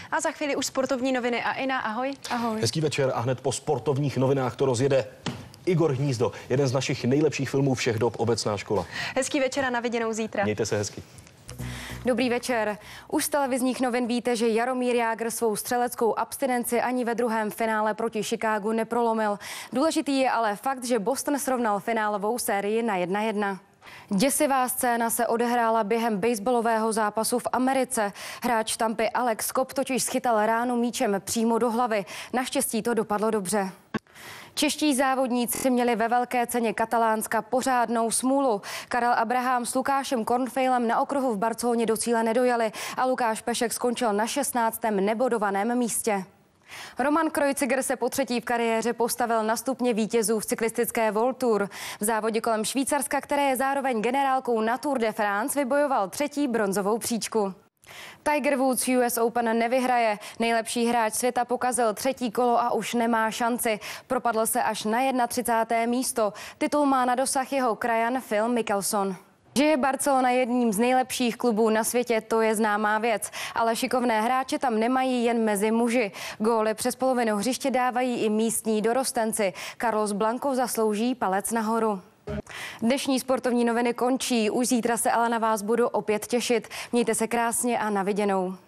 A za chvíli už sportovní noviny a Ina, ahoj. Ahoj. Hezký večer a hned po sportovních novinách to rozjede Igor Hnízdo, jeden z našich nejlepších filmů všech dob, Obecná škola. Hezký večer a na viděnou zítra. Mějte se hezky. Dobrý večer. Už z televizních novin víte, že Jaromír Jágr svou střeleckou abstinenci ani ve druhém finále proti Chicagu neprolomil. Důležitý je ale fakt, že Boston srovnal finálovou sérii na 1:1. Děsivá scéna se odehrála během baseballového zápasu v Americe. Hráč Tampy Alex Cobb totiž schytal ránu míčem přímo do hlavy. Naštěstí to dopadlo dobře. Čeští závodníci měli ve velké ceně Katalánska pořádnou smůlu. Karel Abraham s Lukášem Kornfejlem na okruhu v Barceloně do cíle nedojeli a Lukáš Pešek skončil na 16. nebodovaném místě. Roman Kreuziger se potřetí v kariéře postavil na stupně vítězů v cyklistické World Tour. V závodě kolem Švýcarska, které je zároveň generálkou na Tour de France, vybojoval třetí bronzovou příčku. Tiger Woods US Open nevyhraje. Nejlepší hráč světa pokazil třetí kolo a už nemá šanci. Propadl se až na 31. místo. Titul má na dosah jeho krajan Phil Mickelson. Že je Barcelona jedním z nejlepších klubů na světě, to je známá věc. Ale šikovné hráče tam nemají jen mezi muži. Góly přes polovinu hřiště dávají i místní dorostenci. Carlos Blanco zaslouží palec nahoru. Dnešní sportovní noviny končí. Už zítra se ale na vás budu opět těšit. Mějte se krásně a na viděnou.